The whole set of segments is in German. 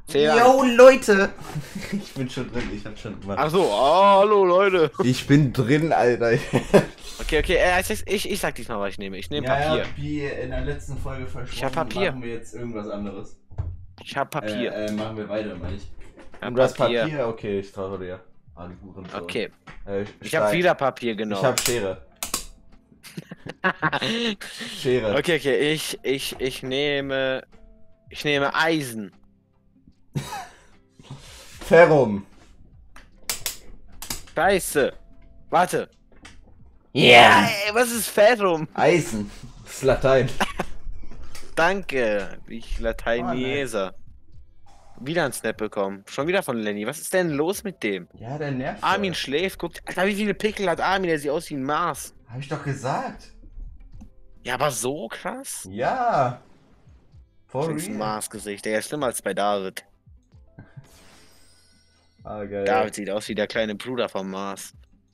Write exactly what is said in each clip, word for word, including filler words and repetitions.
Yo, Leute! Ich bin schon drin, ich hab schon gemacht. Ach so, oh, hallo Leute. Ich bin drin, Alter. Okay, okay, äh, ich, ich sag diesmal, was ich nehme. Ich nehme ja, Papier. Ja, wie in der letzten Folge versprochen, ich hab Papier. machen wir jetzt irgendwas anderes. Ich hab Papier. Äh, äh machen wir weiter, meine ich. Ja, du hast Papier. Papier? Okay, ich traue dir. Ah, die Huren so. Okay. Äh, ich hab wieder Papier genommen. Ich hab Schere. Schere. Okay, okay, ich, ich, ich nehme... Ich nehme Eisen. Ferrum. Scheiße. Warte. Yeah. Ey, was ist Ferrum? Eisen. Das ist Latein. Danke. Ich Lateinieser. Oh, wieder ein Snap bekommen. Schon wieder von Lenny. Was ist denn los mit dem? Ja, der nervt. Armin voll. schläft. Guckt. Alter, wie viele Pickel hat Armin? Der sieht aus wie ein Mars. Hab ich doch gesagt. Ja, aber so krass? Ja. For das ist ein Mars-Gesicht. Der ist schlimmer als bei David. Ah, geil. David sieht aus wie der kleine Bruder vom Mars.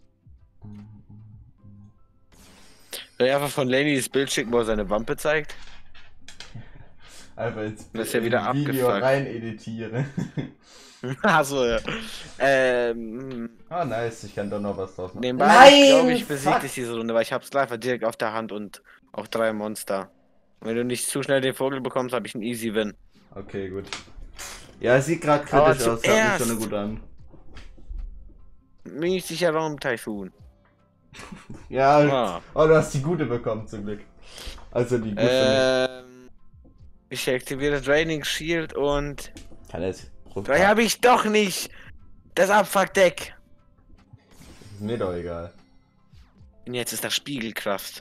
Soll ich einfach von Lenny das Bild schicken, wo er seine Wampe zeigt? Einfach ins das ist ja wieder Video abgefuckt. rein editiere. Achso, ja. Ähm. Ah, nice, ich kann doch noch was draus machen. Nebenbei, Nein, glaube ich, besiegt ich diese Runde, weil ich hab's gleich direkt auf der Hand und auch drei Monster. Und wenn du nicht zu schnell den Vogel bekommst, habe ich einen easy Win. Okay, gut. Ja, es sieht gerade kritisch aus, hört mich schon gut an. Mythischer Raum-Typhoon. Ja, ah. Oh, du hast die gute bekommen zum Glück. Also die gute ähm, Ich aktiviere Draining Shield und... Kann es... Drei habe ich doch nicht! Das Abfuck-Deck! Ist mir doch egal. Und jetzt ist das Spiegelkraft.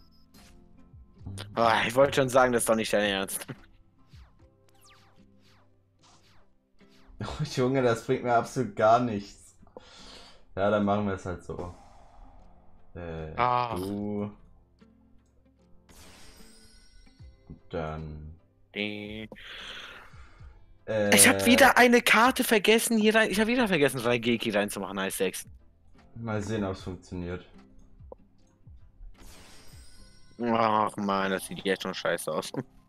Oh, ich wollte schon sagen, das ist doch nicht dein Ernst. Oh, Junge, das bringt mir absolut gar nichts. Ja, dann machen wir es halt so. Äh, Ach. du. Und dann. Äh, äh, ich habe wieder eine Karte vergessen hier rein. Ich habe wieder vergessen, Raigeki reinzumachen als sechs. Mal sehen, ob es funktioniert. Ach man, das sieht jetzt schon scheiße aus.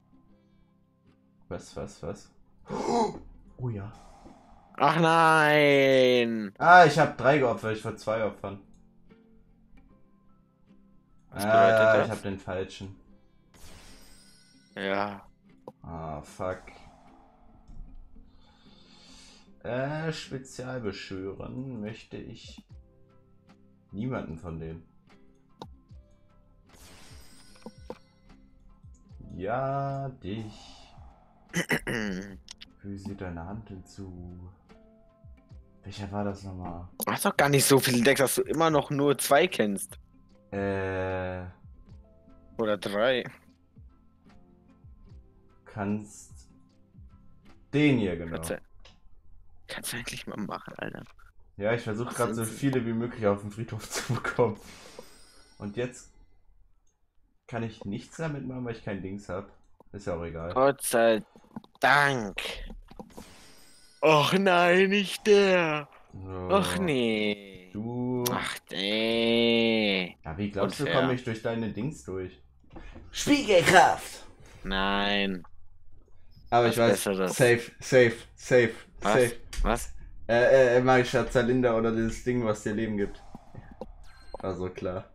Was, was, was? Oh ja. Ach nein! Ah, ich habe drei geopfert, ich wollte zwei opfern. Was ah, bedeutet das? Ich habe den falschen. Ja. Ah, fuck. Äh, spezial beschwören möchte ich niemanden von denen. Ja, dich. Füge deine Hand hinzu. Welcher war das nochmal? Du hast doch gar nicht so viele Decks, dass du immer noch nur zwei kennst. Äh. Oder drei. Kannst den hier, genau. Kannst du, kannst du eigentlich mal machen, Alter. Ja, ich versuche gerade so viele wie möglich auf den Friedhof zu bekommen. Und jetzt kann ich nichts damit machen, weil ich kein Dings habe. Ist ja auch egal. Gott sei Dank. Och nein, nicht der. So. Och nee. Du. Ach nee. Ja, wie glaubst Unfair. du, komme ich durch deine Dings durch? Spiegelkraft! Nein. Aber ich Was weiß, Besseres. safe, safe, safe, Was? safe. Was? Äh, äh, Magischer Zylinder oder dieses Ding, was dir Leben gibt. Also klar.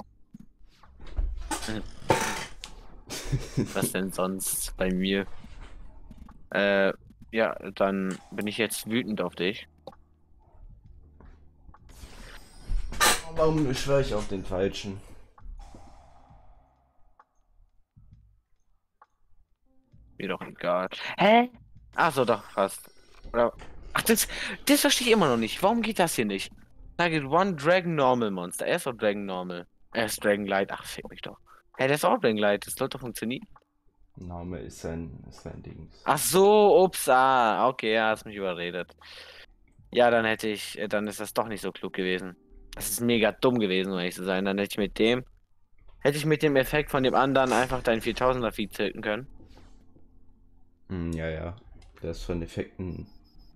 Was denn sonst bei mir? Äh, ja, dann bin ich jetzt wütend auf dich. Warum beschwöre ich auf den Falschen? Mir doch egal. Hä? Ach so, doch, fast. Oder... Ach, das, das verstehe ich immer noch nicht. Warum geht das hier nicht? Target One Dragon Normal Monster. Er ist auch Dragon Normal. Er ist Dragon Light. Ach, fick mich doch. Hä, der ist auch Dragon Light. Das sollte doch funktionieren. Name ist sein, ist sein Dings. Ach so, ups, ah. Okay, ja, hast mich überredet. Ja, dann hätte ich, äh, dann ist das doch nicht so klug gewesen. Das ist mega dumm gewesen, um ehrlich zu sein. Dann hätte ich mit dem, hätte ich mit dem Effekt von dem anderen einfach deinen viertausender Feed zirken können. Hm, ja, ja. Der ist von Effekten.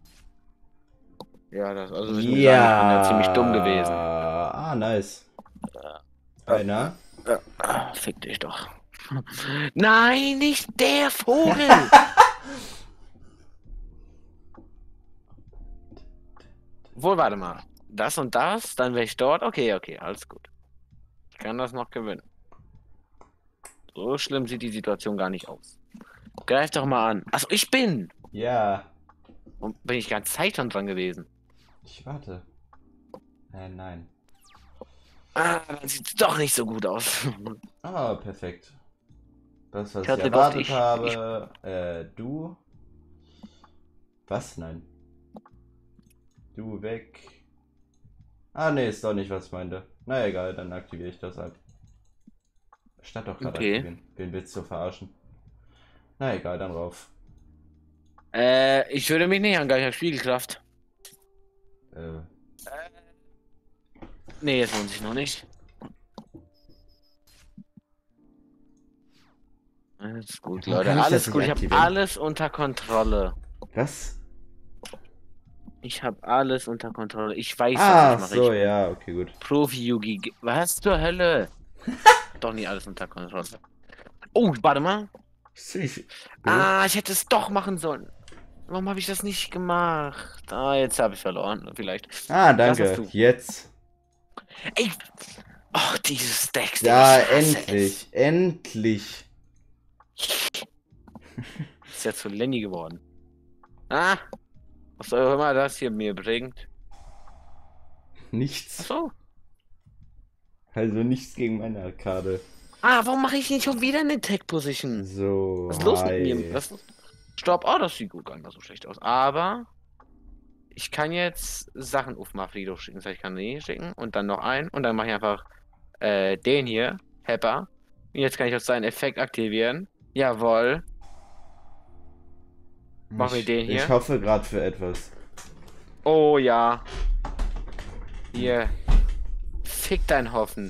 Ja, das also Ja. ich ja ziemlich dumm gewesen. Ah, nice. Einer. Ja. Ah, fick dich doch. Nein, nicht der Vogel! Wohl, warte mal. Das und das, dann wäre ich dort. Okay, okay, alles gut. Ich kann das noch gewinnen. So schlimm sieht die Situation gar nicht aus. Greif doch mal an. Achso, ich bin! Ja. Und bin ich die ganze Zeit schon dran gewesen. Ich warte. Äh, nein. Ah, dann sieht es doch nicht so gut aus. Ah, perfekt. Das, was Ich ich hatte gehofft, erwartet ich- habe. Äh, du. Was? Nein. Du weg. Ah, nee, ist doch nicht, was ich meinte. Na egal, dann aktiviere ich das halt. Statt doch gerade Okay. aktivieren. Wen willst du verarschen? Na egal, dann rauf. Äh, ich würde mich nicht angreifen, ich habe Spiegelkraft. Äh, Nee, jetzt lohnt sich noch nicht. Alles gut, Warum Leute. kann ich Alles das gut. nicht Ich habe aktivieren? alles unter Kontrolle. was? Ich habe alles unter Kontrolle. Ich weiß, Ah, was ich mache. so, Ich ja, okay, gut. Profi-Yugi. Was zur Hölle? Doch nicht alles unter Kontrolle. Oh, warte mal. Ich, Ah, ich hätte es doch machen sollen. Warum habe ich das nicht gemacht? Ah, jetzt habe ich verloren. Vielleicht. ah, Das hast danke. du. Jetzt. Ey. Ach, dieses Stacks. Ja, ich hasse endlich. Endlich. Es. Ist ja zu Lenny geworden. Ah. Was auch immer das hier mir bringt. Nichts. Achso. Also nichts gegen meine Arkade. Ah, warum mache ich nicht schon wieder eine Tech-Position? So, Was ist los mit hi. mir? Was? Stopp. Oh, das sieht gut gar nicht mal so schlecht aus. Aber ich kann jetzt Sachen auf Mafrido schicken. Das heißt, ich kann den schicken und dann noch einen. Und dann mache ich einfach äh, den hier. Hepper. Und jetzt kann ich auch seinen Effekt aktivieren. Jawohl. Machen wir Ich, den hier. ich hoffe gerade für etwas. Oh ja. Hier. Fick dein Hoffen.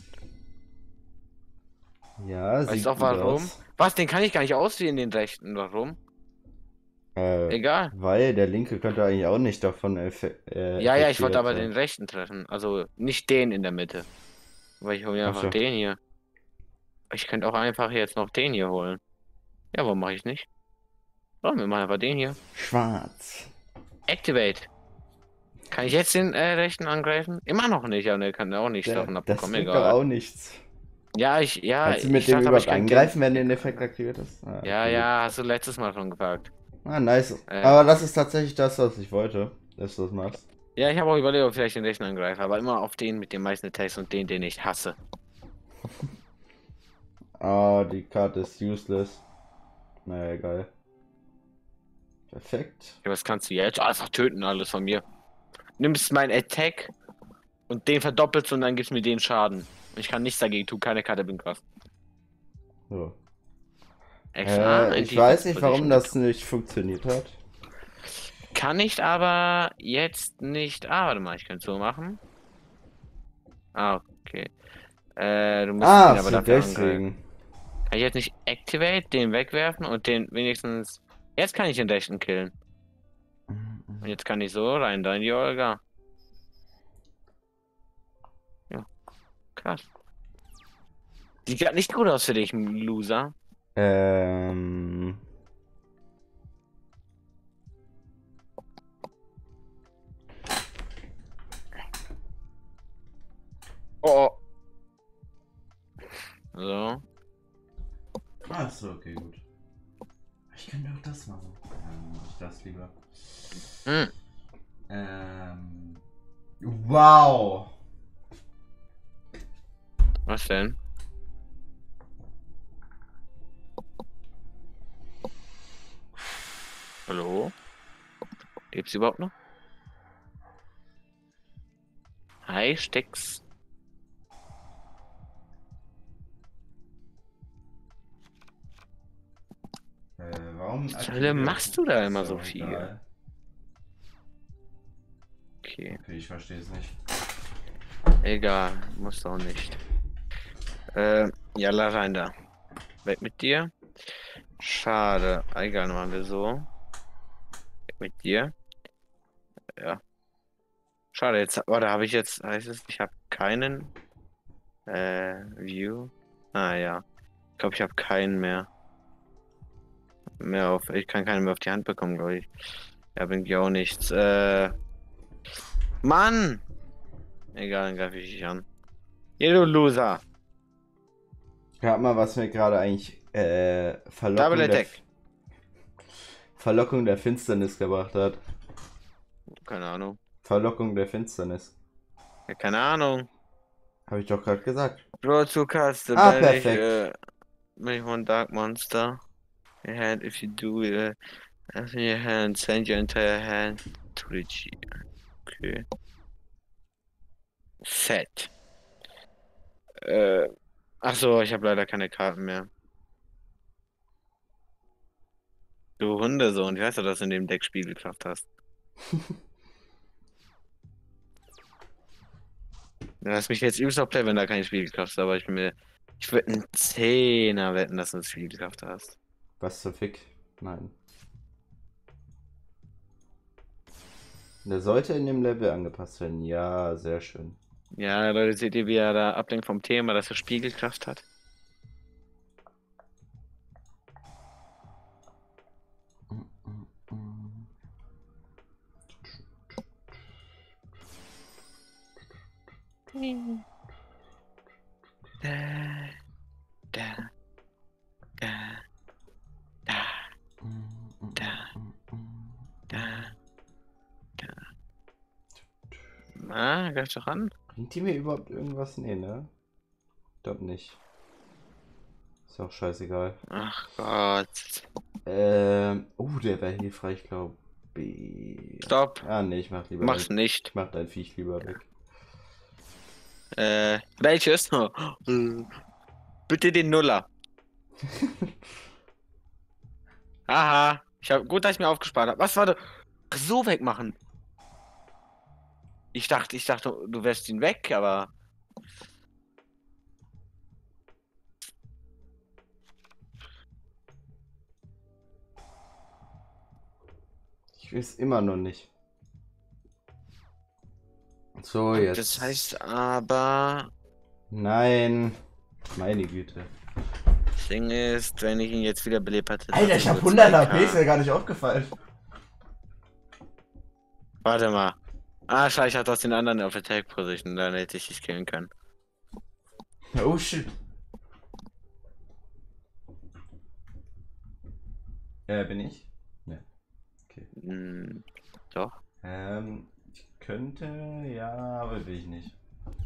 Ja, Weißt sieht du auch gut warum? aus. Was? Den kann ich gar nicht auswählen, den rechten. Warum? Äh, Egal. weil der linke könnte eigentlich auch nicht davon effe äh, Ja, ja, ich wollte effektiert aber sein. den rechten treffen. Also nicht den in der Mitte. Weil ich hole mir Ach einfach so. den hier. Ich könnte auch einfach jetzt noch den hier holen. Ja, warum mache ich nicht? Oh, wir machen einfach den hier. Schwarz. Activate. Kann ich jetzt den äh, rechten angreifen? Immer noch nicht, ja, ne, kann er auch nichts Der, davon das abbekommen, bringt doch egal. auch nichts. Ja, ich, ja, Kannst du mit ich dem dachte, aber ich überhaupt kann angreifen, wenn den Effekt aktiviert ist? Ah, Ja, okay, ja, hast du letztes Mal schon gepackt. gut. Ah, nice. Äh. Aber das ist tatsächlich das, was ich wollte, dass du das machst. Ja, ich habe auch überlegt, ob ich vielleicht den rechten angreife, aber immer auf den mit den meisten Attacks und den, den ich hasse. Ah, die Karte ist useless. Naja, egal. Perfekt. Ja, was kannst du jetzt? Einfach töten, alles von mir. Nimmst meinen Attack und den verdoppelst und dann gibst mir den Schaden. Und ich kann nichts dagegen tun, keine Karte bin krass. So. Extra. Äh, ich weiß nicht, warum das nicht funktioniert hat. Kann ich aber jetzt nicht. Ah, warte mal, ich könnte so machen. Ah, okay. Äh, du musst Ah, ihn aber so dafür angreifen. deswegen. Kann ich jetzt nicht Activate, den wegwerfen und den wenigstens. Jetzt kann ich den rechten killen. Und jetzt kann ich so rein, da in die Olga. Ja, krass. Sieht grad nicht gut aus für dich, Loser. Ähm. Oh. So. Ach so, okay, gut. Ich kann doch das machen. Dann mach ich das lieber. Hm. Ähm. Wow! Was denn? Hallo? Lebt's überhaupt noch? Hi, Stecks. Äh, warum Was zur Hölle machst du da immer so Ist auch viel? egal. Okay, Okay, ich verstehe es nicht. egal, muss auch nicht. Äh, ja, lass rein da. Weg mit dir. Schade. Egal, machen wir so. Weg mit dir. Ja. Schade, jetzt, warte, habe ich jetzt, heißt es, ich habe keinen, äh, View. Ah, ja. Ich glaube, ich habe keinen mehr. Mehr auf, ich kann keinen mehr auf die Hand bekommen, glaube ich. Ja, bringt ja auch nichts. Äh, Mann! Egal, dann greife ich dich an. Hier, du Loser. Rat mal, was mir gerade eigentlich äh, Double Verlockung der, Attack. Verlockung der Finsternis gebracht hat. Keine Ahnung. Verlockung der Finsternis. Ja, keine Ahnung. Habe ich doch gerade gesagt. Draw two cards, the Ah, banish, perfekt. uh, make one dark monster. Your hand, if you do, uh, have in your hand, send your entire hand to the G. Okay. Set. Äh, ach so, ich habe leider keine Karten mehr. Du Hundesohn, ich weiß doch, dass du in dem Deck Spiegelkraft hast. Du hast mich jetzt übelst auf Play, wenn da keine Spiegelkraft ist, aber ich bin mir. Ich würde einen Zehner wetten, dass du eine Spiegelkraft hast. Was zur Fick? Nein. Der sollte in dem Level angepasst werden. Ja, sehr schön. Ja, Leute, seht ihr, wie er da ablenkt vom Thema, dass er Spiegelkraft hat? Da, da, da, da, da, da, da. Na, greif doch an. Bringt die mir überhaupt irgendwas? Nee, ne? Ich glaub nicht. Ist auch scheißegal. Ach Gott. Ähm. Oh, der wäre hilfreich, glaube ich. Stopp. Ah, nee, ich mach lieber Mach's dein, nicht. ich mach dein Viech lieber weg. Äh, welches? Oh, äh, bitte den Nuller. Aha. Ich hab, gut, dass ich mir aufgespart habe. Was war das? So wegmachen. Ich dachte, ich dachte, du wärst ihn weg, aber. Ich weiß immer noch nicht. So, jetzt. Das heißt aber. Nein. Meine Güte. Das Ding ist, wenn ich ihn jetzt wieder belebt hatte. Alter, dass ich er hab nur hundert zwei H P, ist K. mir gar nicht aufgefallen. Warte mal. Ah, scheiße, ich hatte aus den anderen auf Attack Position, dann hätte ich dich killen können. Oh shit. Äh, bin ich? Ja. Okay. Hm, doch. Ähm, ich könnte, ja, aber will ich nicht.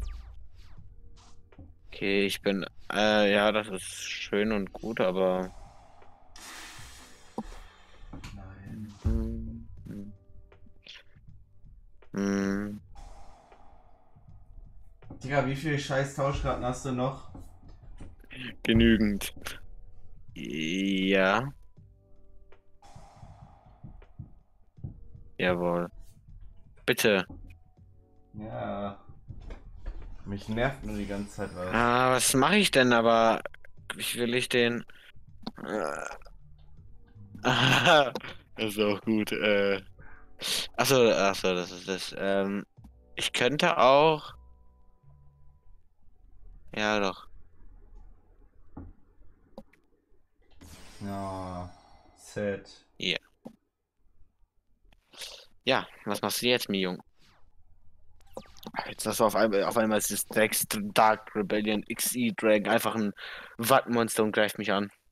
Okay, ich bin. Äh, ja, das ist schön und gut, aber. Nein. Hm, hm. Hm. Digga, wie viele scheiß Tauschkarten hast du noch? Genügend. Ja. Jawohl. Bitte. Ja. Mich nervt nur die ganze Zeit was. Ah, was mache ich denn aber? Wie will ich den? Äh, ah, das ist auch gut. Äh. Achso, achso, das ist das. Ähm, ich könnte auch. Ja, doch. Ja. Set. Ja. Ja, was machst du jetzt, mi Jung? Jetzt hast du auf einmal, auf einmal ist das Drecks Dark Rebellion X E Dragon einfach ein Wattmonster und greift mich an.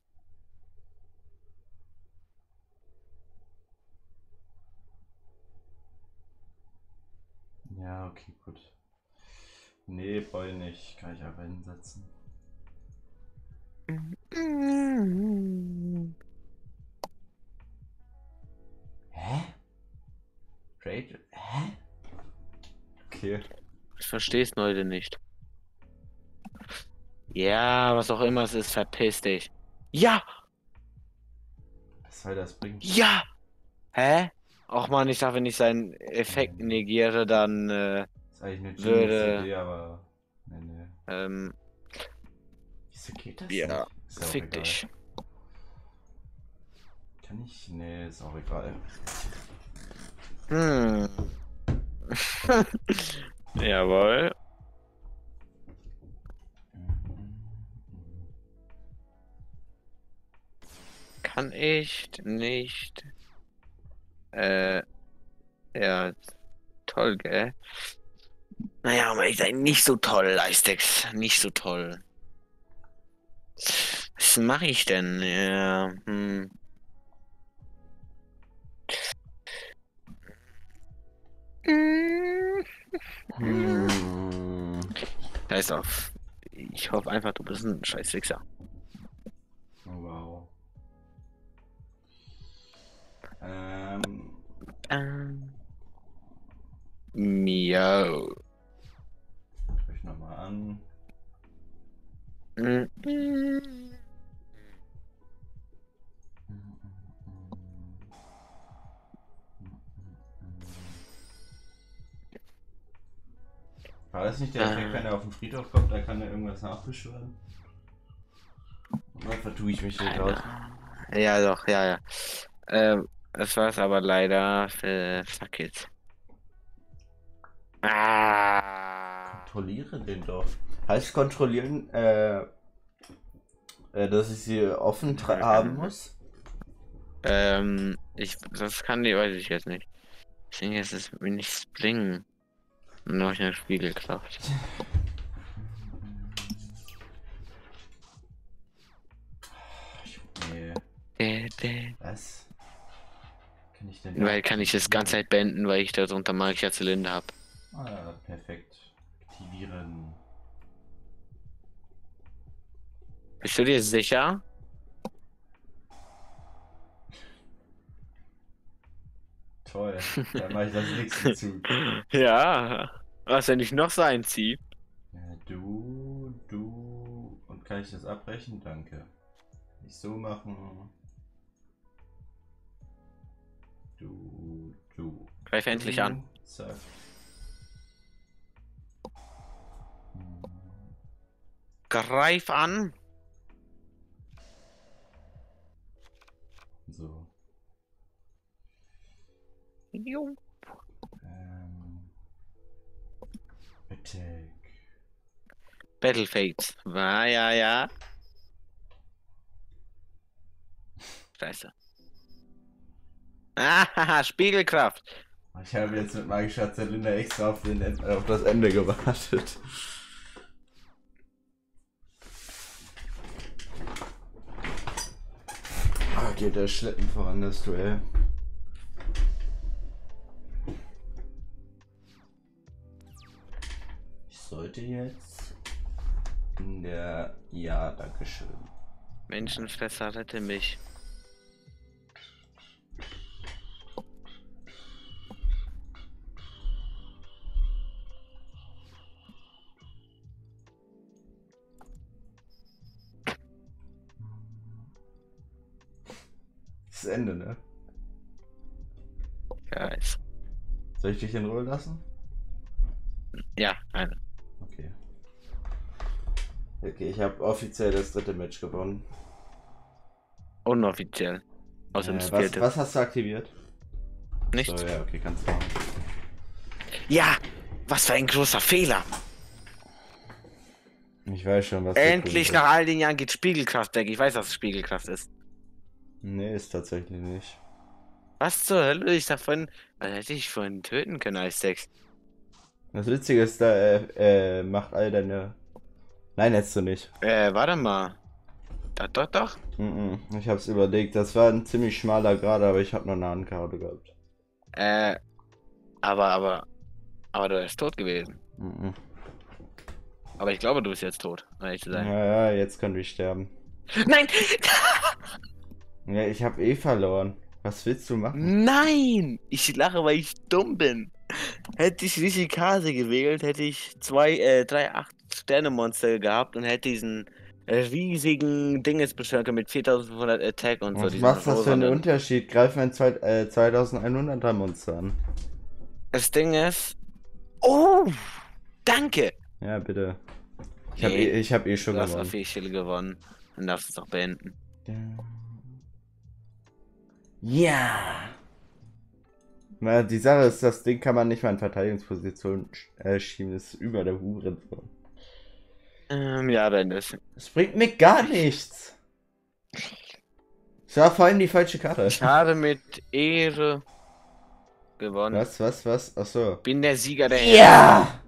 Ja, okay, gut. Nee, brauche ich nicht. Kann ich einfach hinsetzen. Hä? Trade? Hä? Okay. Ich verstehe es heute nicht. Ja, was auch immer es ist, verpiss dich. Ja! Was soll das bringen? Ja! Hä? Och man, ich sag, wenn ich seinen Effekt negiere, dann äh, Ist eigentlich eine würde. genius Idee, aber. Nee, nee. Ähm, Wieso geht das ja, nicht? Ist ja auch fick egal. dich. Kann ich? Nee, ist auch egal. Hm. Jawohl. Kann ich nicht. Äh, ja. toll, gell? Naja, aber ich sein, nicht so toll, Icedex. Nicht so toll. Was mache ich denn? Ja, hm. Hm. Scheiß auf. Ich hoffe einfach, du bist ein scheiß Wichser. Oh, wow. Ähm. Ähm. Miau. Guck ich nochmal an. Mm, mm. War das nicht der Effekt, wenn er auf den Friedhof kommt, da kann er irgendwas nachbeschwören? Oder vertue ich mich hier gerade? Ja, doch, ja, ja. Ähm, das war's aber leider. Äh, fuck it. Ah. Kontrolliere den doch. Heißt kontrollieren, äh, äh dass ich sie offen tra- haben muss? Ähm, ich, das kann die, weiß ich jetzt nicht. Ich denke, es ist mir nicht springen. Und dann habe ich eine Spiegelkraft. Nee. Dä, dä. Was? Kann ich denn Weil kann ich das ganze Zeit beenden, weil ich darunter magischer Zylinder habe. Ah, perfekt. Aktivieren. Bist du dir sicher? Toll. Dann mache ich das nächste Zug. Ja. Was, wenn ich noch so einziehe? Ja, du, du. Und kann ich das abbrechen? Danke. Nicht so machen. Du, du. Greif endlich du. an. Zack. Hm. Greif an. So. Jo. Ähm. Attack. Battle Fates. Ah, ja, ja. Scheiße. Ah, Spiegelkraft. Ich habe jetzt mit magischer Zylinder extra auf, den, äh, auf das Ende gewartet. Ah, geht der Schlitten voran, das Duell. Ich sollte jetzt in der... Ja, danke schön. Menschenfresser, rette mich. Das Ende, ne? Ja, ist. Soll ich dich in Ruhe lassen? Ja, eine. Okay. Okay, ich habe offiziell das dritte Match gewonnen. Unoffiziell. Außerdem Äh, das was, vierte. was hast du aktiviert? Nichts. So, ja, okay, kannst du machen. Ja, was für ein großer Fehler. Ich weiß schon, was Endlich du nach all den Jahren geht Spiegelkraft weg. Ich weiß, was Spiegelkraft ist. Nee, ist tatsächlich nicht. Was zur Hölle? Ich davon. Was hätte ich vorhin töten können, Icedex? Das Witzige ist, da äh, äh, macht all deine... Nein, hättest du nicht. Äh, warte mal. Da, doch, doch. Mm -mm, ich hab's überlegt. Das war ein ziemlich schmaler Grad, aber ich hab noch eine Handkarte gehabt. Äh, aber, aber, aber du wärst tot gewesen. Mm -mm. Aber ich glaube, du bist jetzt tot, um ehrlich zu sein. Ja, ja, jetzt können wir sterben. Nein! Ja, ich hab eh verloren. Was willst du machen? Nein! Ich lache, weil ich dumm bin. Hätte ich Rishikaze gewählt, hätte ich zwei, äh, drei, acht Sterne-Monster gehabt und hätte diesen äh, riesigen Dingesbeschränker mit viertausendfünfhundert Attack und so. Was diesen macht das für einen rosanen. Unterschied? Greif ein zwei, äh, zweitausendeinhunderter Monster an. Das Ding ist. Oh! Danke! Ja, bitte. Ich hab, Nee, eh, ich hab eh schon Du hast gewonnen. offiziell gewonnen. Dann darfst du es auch beenden. Ja! Na, die Sache ist, das Ding kann man nicht mal in Verteidigungsposition äh, schieben. Das ist über der Hure. Ähm, ja, beende es. Das bringt mir gar nichts. Das war vorhin die falsche Karte. Schade mit Ehre. gewonnen. Was, was, was? Achso. Bin der Sieger der Ja!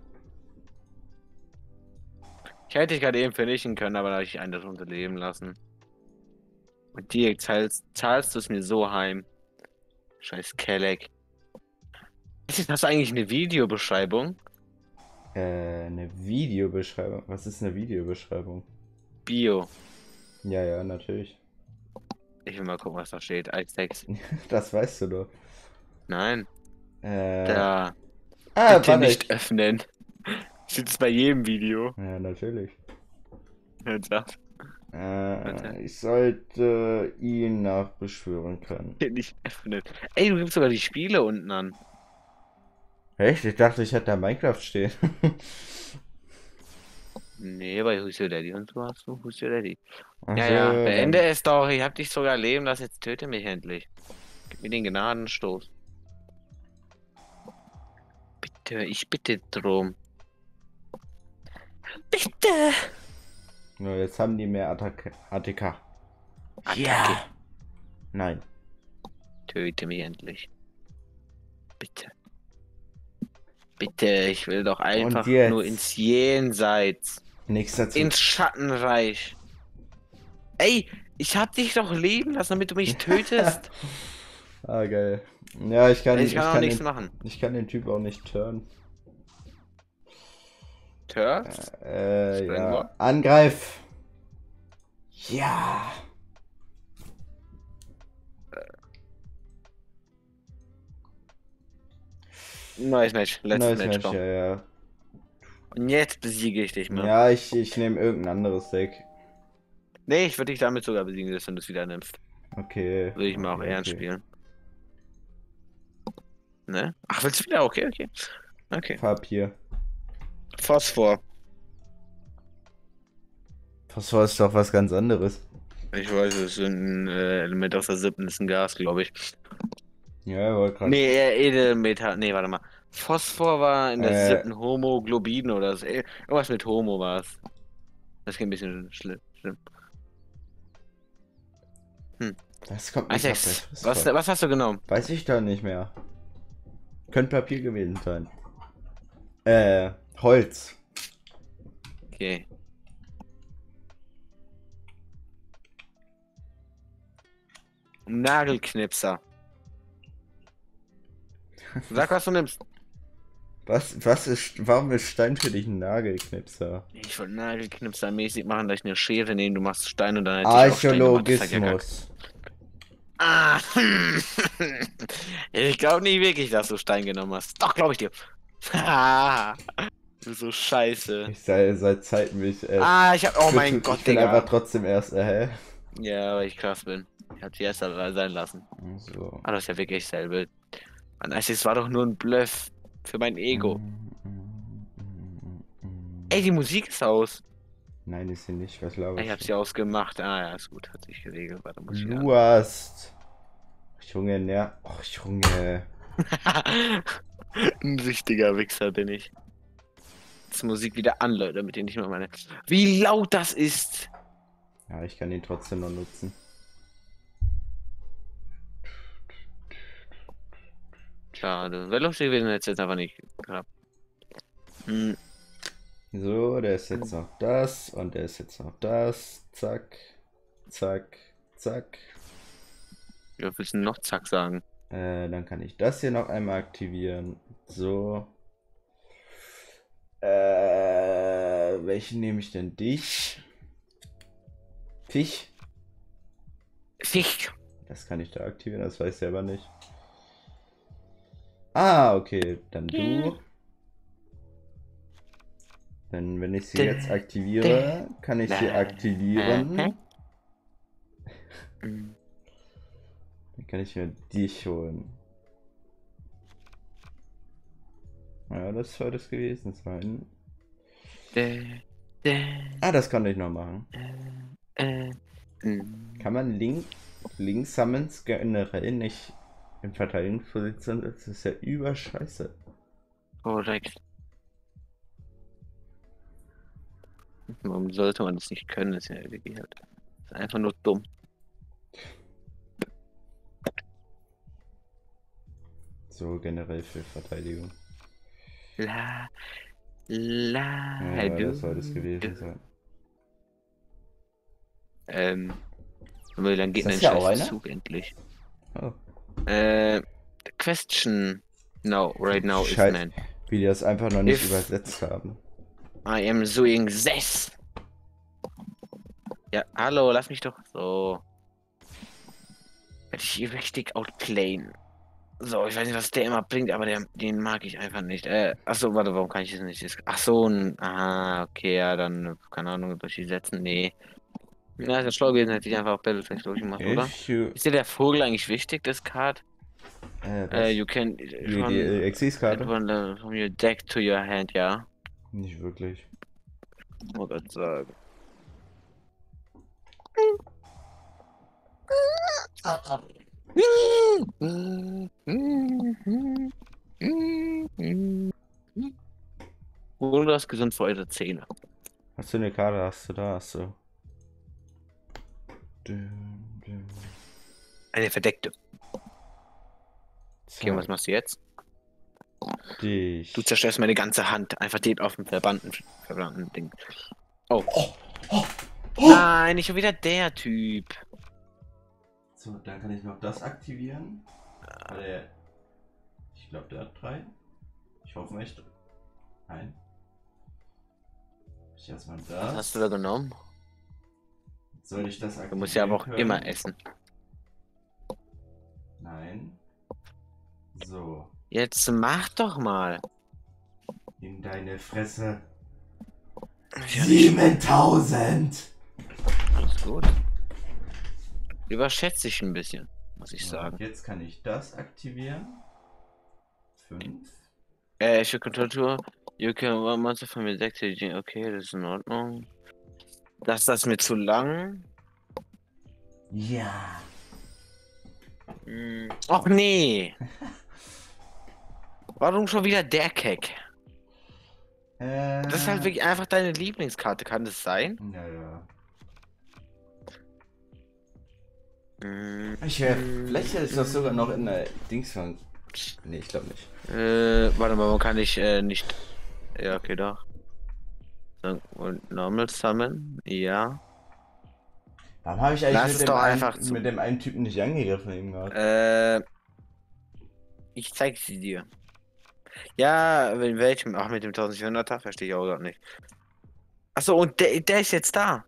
Ich hätte dich gerade eben vernichten können, aber da habe ich eine Runde leben lassen. Und dir zahlst, zahlst du es mir so heim. Scheiß Kelleck. Hast du eigentlich eine Videobeschreibung? Äh, eine Videobeschreibung. Was ist eine Videobeschreibung? Bio. Ja, ja, natürlich. Ich will mal gucken, was da steht als Text. Das weißt du doch. Nein. Äh. Da. Ah, Bitte warte. nicht Ich... öffnen. Steht es bei jedem Video. Ja, natürlich. Ernsthaft? Äh, ich sollte ihn nachbeschwören können. Nicht öffnen. Ey, du gibst sogar die Spiele unten an. Echt? Ich dachte, ich hätte da Minecraft stehen. Nee, bei Who's Your Daddy und so hast du Who's Your Daddy. Ach Ja, so, ja, beende dann- es doch. Ich hab dich sogar leben lassen. Jetzt töte mich endlich. Gib mir den Gnadenstoß. Bitte, ich bitte drum. Bitte! Ja, jetzt haben die mehr Attacke. A T K. Attacke. Nein. Töte mich endlich. Bitte. Bitte, ich will doch einfach jetzt? nur ins Jenseits. Nichts dazu. Ins Schattenreich. Ey, ich hab dich doch leben lassen, damit du mich tötest. Ah, geil. Ja, ich kann, ich ich kann auch kann, nichts den, machen. ich kann den Typ auch nicht turnen. Turfs? Äh, ja. Springboard? Angreif! Ja! Neues Match. Letztes Neues Match, Match, komm. ja, ja. Und jetzt besiege ich dich mal. Ja, ich, ich nehme irgendein anderes Deck. Nee, ich würde dich damit sogar besiegen, dass du das wieder nimmst. Okay. Würde ich mal auch okay, ernst okay. spielen. Ne? Ach, willst du wieder? Okay, okay. Okay. Papier. Phosphor. Phosphor ist doch was ganz anderes. Ich weiß, es ist ein äh, Element aus der siebten, ist ein Gas, glaube ich. Ja, ich wollte gerade. Nee, eher Edelmetall. Nee, warte mal. Phosphor war in der Äh. siebten Homoglobin oder so. Eh, Irgendwas mit Homo war es. Das ging ein bisschen schlimm. schlimm. Das kommt nicht Isaacs, ab, das was, war- was hast du genommen? Weiß ich doch nicht mehr. Könnte Papier gewesen sein. Äh, Holz. Okay. Nagelknipser. Sag, was du nimmst. Was, was ist, warum ist Stein für dich ein Nagelknipser? Ich wollte Nagelknipser mäßig machen, dass ich eine Schere nehme, du machst Stein und dann hätte ich auch Stein gemacht. Das hat ja gar- Archäologismus. Ah, ich glaube nicht wirklich, dass du Stein genommen hast. Doch, glaube ich dir. Du bist so scheiße. Ich sei seit Zeiten mich. Äh, Ah, ich hab. Oh ich mein bin, Gott, ich bin Digga. einfach trotzdem erst, äh, hä? Ja, weil ich krass bin. Ich hab die erst dabei sein lassen. So. Ah, das ist ja wirklich selbe. Mann, es war doch nur ein Bluff. Für mein Ego. Ey, die Musik ist aus. Nein, ist sie nicht. Was glaube Ich hab sie ausgemacht. Ah, ja, ist gut. Hat sich geregelt. Warte, muss ich Du hast. Junge, ne. Och, Junge. Ein richtiger Wichser bin ich. Jetzt Musik wieder an, Leute, damit ihr nicht mehr meine. Wie laut das ist! Ja, ich kann ihn trotzdem noch nutzen. Schade. Wäre lustig gewesen, hätte es jetzt einfach nicht geklappt. Hm. So, der ist jetzt noch das und der ist jetzt noch das. Zack, zack, zack. Ja, willst du noch zack sagen? Äh, dann kann ich das hier noch einmal aktivieren. So. Äh, welchen nehme ich denn? Dich? Fisch? Fisch! Das kann ich da aktivieren, das weiß ich selber nicht. Ah, okay, dann du. Wenn, wenn ich sie Dä- jetzt aktiviere, kann ich sie Dä- aktivieren. Äh, Hm. Dann kann ich mir dich holen. Ja, das soll das gewesen sein. Dä- dä- Ah, das konnte ich noch machen. äh, hm. Kann man Link, Link Summons generell nicht in Verteidigungsposition setzen? Das ist ja überscheiße. Korrekt. Warum sollte man das nicht können? Das ist ja wirklich halt. Das ist einfach nur dumm. So generell für Verteidigung. La, la, Ja, du, das soll das gewesen du. sein. Ähm, aber dann Ist geht das mein ja auch scheiß einer? Zug endlich. Oh. Äh, question. No, right now is Scheiße, man. wie die das einfach noch nicht If übersetzt haben. I am doing this. Ja, hallo, lass mich doch so. Werde ich hier richtig outplayen. So, ich weiß nicht, was der immer bringt, aber der, den mag ich einfach nicht. Äh, achso, warte, warum kann ich das nicht? Ach so, ein, ah, okay, ja, dann, keine Ahnung, durch die setzen, nee. Ja, ist ja schlau gewesen, hätte ich einfach auch Battletech durchgemacht, oder? If you... Ist dir der Vogel eigentlich wichtig, das Card? Äh, Äh, was? you can Die, die schon Exis-Karte? von, uh, from your deck to your hand, ja. Nicht wirklich. Muss ich sagen. Oder das gesund für eure Zähne. Hast du eine Karte? Hast du da? Hast du. Düm, düm. Eine verdeckte. Okay, und was Zack. machst du jetzt? Dich. Du zerstörst meine ganze Hand. Einfach den auf dem verbannten, verbrannten Ding. Oh. Oh, oh, Nein, nicht schon wieder der Typ. So, dann kann ich noch das aktivieren. Weil er, ich glaube, der hat drei. Ich hoffe echt. Nein. Ich erstmal Was das. hast du da genommen? Soll ich das aktivieren? Du musst ja aber auch können? immer essen. Nein. So. Jetzt mach doch mal. In deine Fresse. Ja, siebentausend! alles gut. Überschätze ich ein bisschen, muss ich So, sagen. und jetzt kann ich das aktivieren. fünf. Äh, ich Control Tour. You can one monster from your deck to your- Okay, das ist in Ordnung. Das ist das mir zu lang. Ja. Hm. Och nee. Warum schon wieder der Keck? Äh, Das ist halt wirklich einfach deine Lieblingskarte, kann das sein? Naja. Hm. Ich wär, vielleicht ist das sogar noch in der Dings von. Nee, ich glaube nicht. Äh, warte mal, man kann ich äh, nicht. Ja, okay, doch. So, und Normal Summon, ja. Warum habe ich eigentlich Lass mit es dem, doch einen, einfach zu. mit dem einen Typen nicht angegriffen eben gerade? Äh, ich zeig sie dir. Ja, in welchem? Ach, mit dem vierzehnhunderter? Verstehe ich auch gar nicht. Achso, und der, der ist jetzt da.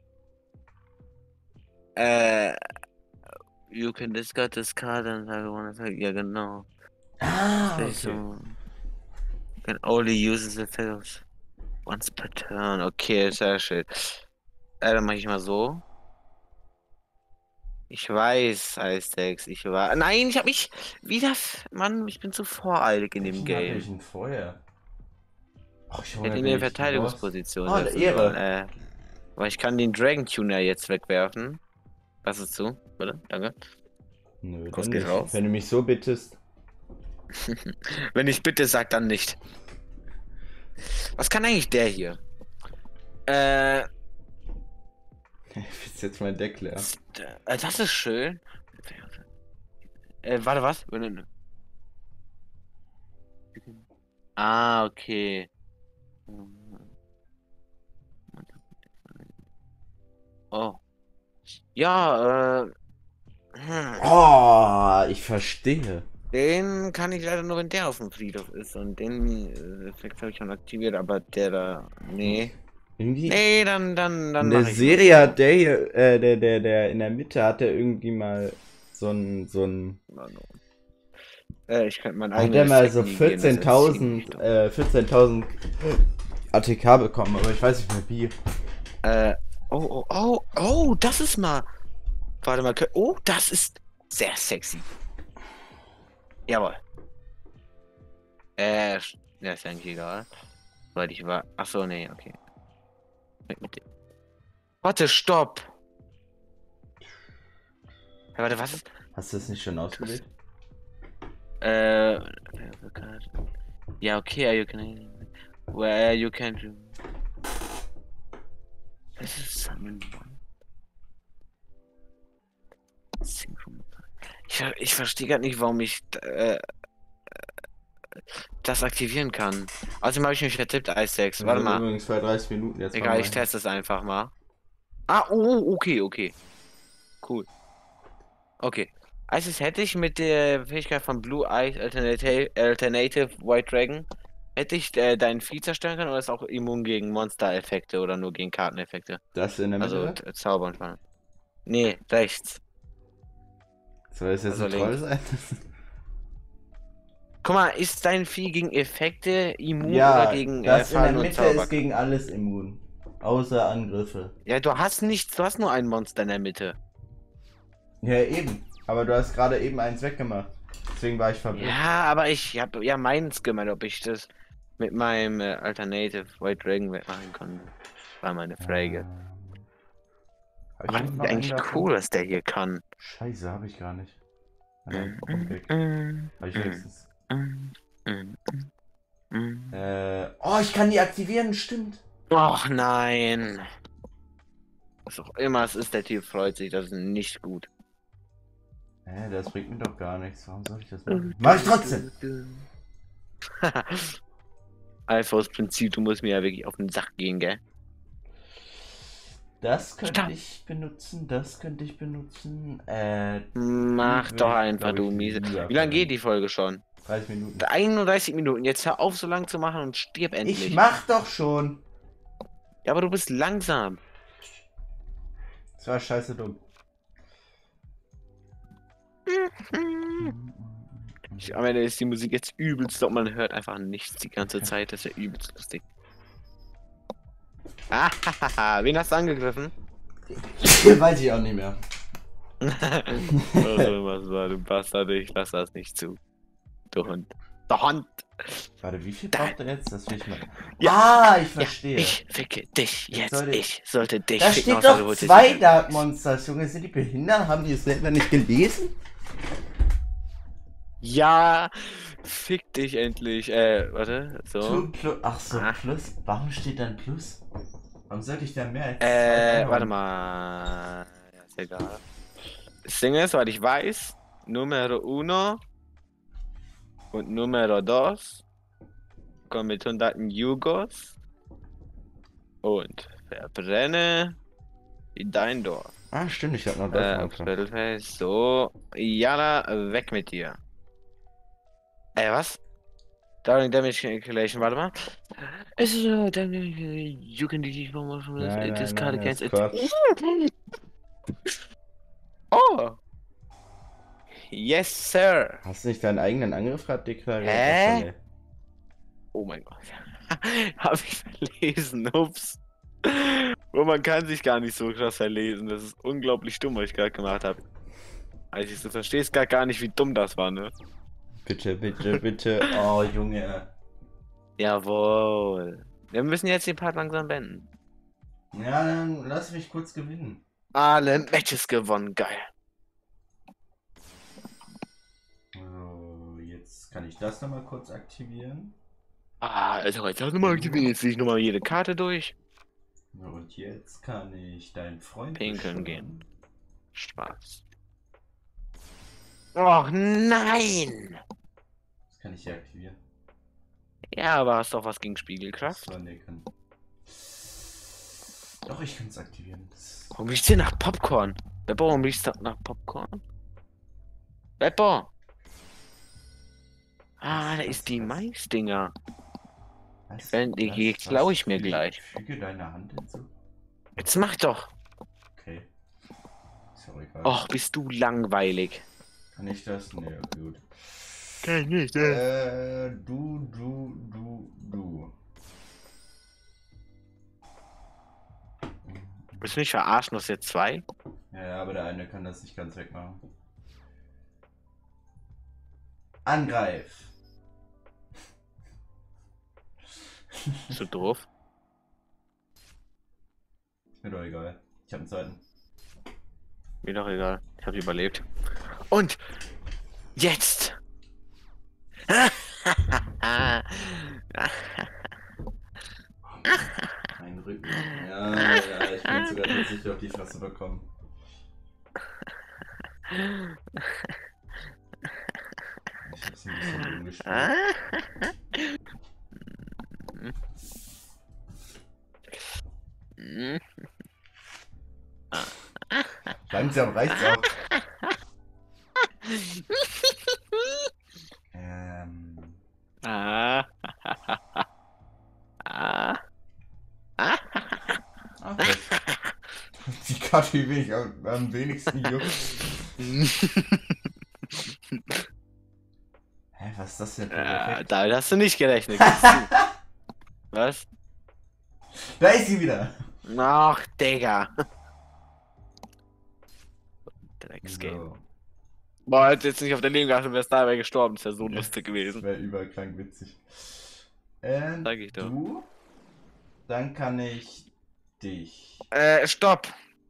Äh, you can discard this card and I wanna take. Ja, genau. Ah, Okay. okay. So, you can only use the effects once per turn. Okay, sehr schön. Äh, dann mache ich mal so. Ich weiß, Icex, ich war. Nein, ich habe mich wieder. f- Mann, ich bin zu voreilig in dem Welchen hatte Game. ich denn vorher? Ach, ich Ich hole hätte ihn bin in der ich Verteidigungsposition lost. Oh, setzen Ehre. sollen. Äh, aber ich kann den Dragon Tuner jetzt wegwerfen. Lass es zu, bitte, danke. Nö, Kuss dann geht nicht. raus. Wenn du mich so bittest. Wenn ich bitte, sag dann nicht. Was kann eigentlich der hier? Äh, Ist jetzt mein Deck leer. äh, das ist schön. Äh, warte, was? Ah, okay. Oh. Ja, äh. Hm. Oh, ich verstehe. Den kann ich leider nur, wenn der auf dem Friedhof ist. Und den äh, Effekt habe ich schon aktiviert, aber der da. Nee. Irgendwie. Nee, dann, dann, dann. In der mach ich Serie mal hat der hier, äh, der, der, der in der Mitte hat der irgendwie mal so ein, so ein. so. Äh, ich könnte mein Hat eigenes der mal Effekt so nie gehen, das ist vierzehntausend, ziemlich dumm. äh, vierzehntausend A T K bekommen, aber ich weiß nicht mehr wie. Äh, oh, oh, oh, oh, das ist mal. Warte mal, kö- oh, das ist sehr sexy. Jawohl. Äh, sch- ja, ist eigentlich egal. Weil ich war. Achso, nee, okay. Weg mit dem. Warte, stopp! Ja, warte, was ist. Hast du das nicht schon ausgewählt? Äh. Ja, okay, you can. Where you can. Das ist Summon One. Ich, ich verstehe gar nicht, warum ich. Äh, das aktivieren kann. Außerdem habe ich mich vertippt, Isaacs. Wir Warte sind mal. übrigens bei dreißig Minuten jetzt. Egal, ich teste es einfach mal. Ah, oh, okay, okay. Cool. Okay. Isaac, hätte ich mit der Fähigkeit von Blue Eyes Alternative, Alternative White Dragon, hätte ich äh, deinen Vieh zerstören können oder ist auch immun gegen Monster-Effekte oder nur gegen Karteneffekte? Das in der Also Mitte? t- Zauber und Fallen. Nee, rechts. Soll das jetzt Also ein Troll links. sein? Guck mal, ist dein Vieh gegen Effekte immun oder Ja, gegen äh, das in der Fallen und Mitte Zauber? ist gegen alles immun. Außer Angriffe. Ja, du hast nichts, du hast nur ein Monster in der Mitte. Ja, eben. Aber du hast gerade eben eins weggemacht. Deswegen war ich verwirrt. Ja, aber ich habe ja meins gemeint, ob ich das mit meinem äh, Alternative White Dragon wegmachen kann. War meine Frage. Hab Aber ich das ist noch einen eigentlich davon? cool, was der hier kann. Scheiße, habe ich gar nicht. Mm, Nein, mm, weg. mm, Hab ich mm, wenigstens. mm, mm, mm, mm. Äh, oh, ich kann die aktivieren, stimmt. Och nein. Was auch immer es ist, der Typ freut sich, das ist nicht gut. Hä, das bringt mir doch gar nichts. Warum soll ich das machen? Mach ich trotzdem! Einfach das Prinzip, du musst mir ja wirklich auf den Sack gehen, gell? Das könnte Stopp. ich benutzen, das könnte ich benutzen. Äh, Mach würde doch ich, einfach, glaub du ich, miese. lieber Wie lange verwenden. geht die Folge schon? dreißig Minuten. einunddreißig Minuten. Jetzt hör auf, so lang zu machen und stirb endlich. Ich mach doch schon! Ja, aber du bist langsam. Das war scheiße dumm. Ich, am Ende ist die Musik jetzt übelst und man hört einfach nichts die ganze Zeit. Das ist ja übelst lustig. Ah, wen hast du angegriffen? Weiß ich auch nicht mehr. Also, was war, du Bastard, ich lass das nicht zu. Du Hund. Der Hund. Warte, wie viel Da- braucht er jetzt? Das will ich mal. Ja, Ah, ich verstehe. Ich ficke dich Jetzt jetzt. sollte- Ich sollte dich Da ficken. steht außer du doch holst dir zwei die- Dark Monsters, Junge. Sind die behindert? Haben die es selber nicht gelesen? Ja, fick dich endlich. Äh, warte, so. Plu- Plu- Ach so, Ah. Plus. Warum steht dann Plus? Warum sollte ich da mehr als zwei Äh, reinhauen? warte mal. Ja, ist egal. Das Ding ist, soweit ich weiß, Numero uno und Numero dos kommen mit hunderten Jugos und verbrenne dein Dorf. Ah, stimmt, ich hab noch Äh, das auf Viertelfest. So, Jana, weg mit dir. Äh, was? Darling Damage Calculation, warte mal. Es ist so, dann, you can delete one more from Nein, this nein, card nein, das against ist it. Oh! Yes, sir! Hast du nicht deinen eigenen Angriff gerade deklariert? Hä? Ach so, nee. Oh mein Gott. Hab ich verlesen, ups. Oh, man kann sich gar nicht so krass verlesen. Das ist unglaublich dumm, was ich gerade gemacht habe. Also, du verstehst gar, gar nicht, wie dumm das war, ne? Bitte, bitte, bitte. Oh, Junge. Jawohl. Wir müssen jetzt den Part langsam beenden. Ja, dann lass mich kurz gewinnen. Alle Matches gewonnen, geil. So, jetzt kann ich das nochmal kurz aktivieren. Ah, also jetzt hast du mal gesehen, jetzt sehe ich nochmal jede Karte durch. So, und jetzt kann ich deinen Freund Pinkeln beschwören. gehen. Spaß. Och nein! Das kann ich hier aktivieren. Ja, aber hast doch was gegen Spiegelkraft? So, nee, kann. Doch, ich kann es aktivieren. Das... Warum riecht's hier nach Popcorn? Beppo, warum riecht's da nach Popcorn? Beppo! Ah, da Was, ist die was? Maisdinger. Was, Wenn die was, die was? klaue ich mir Füge- gleich. Füge deine Hand hinzu. Jetzt mach doch! Okay. Ist ja egal. Och, bist du langweilig. Kann ich das? Nee, okay, gut. Kann ich nicht, Äh, du, du, du, du. Willst du mich verarschen, du hast jetzt zwei? Ja, ja, aber der eine kann das nicht ganz wegmachen. Angreif! Bist du doof? Ist mir doch egal. Ich hab einen zweiten. Mir doch egal. Ich habe überlebt. Und jetzt! Mein Rücken. Ja, ja, ich bin sogar tatsächlich auf die Fresse bekommen. Ich hab's ein bisschen umgespielt. Langsam reicht's auch. ähm. Ah. Ah. Okay. Die Karte, die wenig, am, am wenigsten juckt. Hä, was ist das denn für ein Ja, Effekt? damit hast du nicht gerechnet. Was? Da ist sie wieder! Ach, Digga. Drecksgame. So. Boah, hätte jetzt nicht auf dein Leben geachtet, wärst da wäre gestorben. Das wäre so Ja, lustig Das gewesen. wäre überkrank witzig. Ähm, Sag ich doch. du? Dann kann ich dich. Äh, stopp.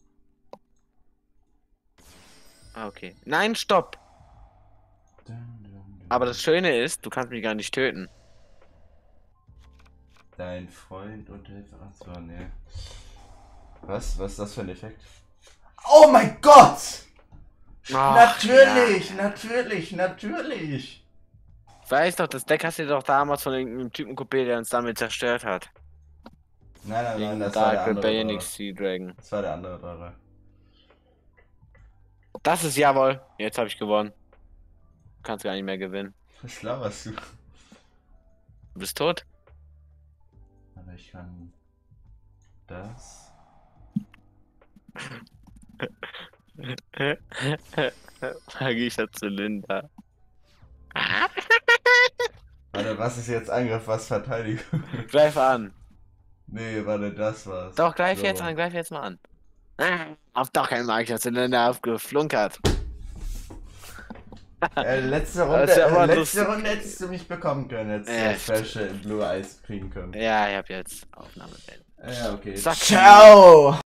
Ah, okay. Nein, stopp. Dun, dun, dun. Aber das Schöne ist, du kannst mich gar nicht töten. Dein Freund und Hilfe. Achso, nee. Was? Was ist das für ein Effekt? Oh mein Gott! Ach, natürlich, ja. natürlich, natürlich. Ich weiß doch, das Deck hast du doch damals von irgendeinem Typen kopiert, der uns damit zerstört hat. Nein, nein, Wegen nein, das war der Dark andere. Rebellion Dora. X C Dragon. Das war der andere Dora. Das ist jawohl. Jetzt habe ich gewonnen. Du kannst gar nicht mehr gewinnen. Was laberst du? Du bist tot. Aber ich kann das. Magischer Zylinder. Warte, was ist jetzt Angriff, was Verteidigung? Greif an. Nee, warte, das war's. Doch, greif So. jetzt an, greif jetzt mal an. Hab doch keinen magischer Zylinder aufgeflunkert. Äh, letzte Runde, Das ist ja aber äh, lustig. letzte Runde hättest du mich bekommen können, hättest du Äh, das Special Blue Eyes kriegen können. Ja, ich hab jetzt Aufnahme beendet. Ja, okay. Zack. Ciao!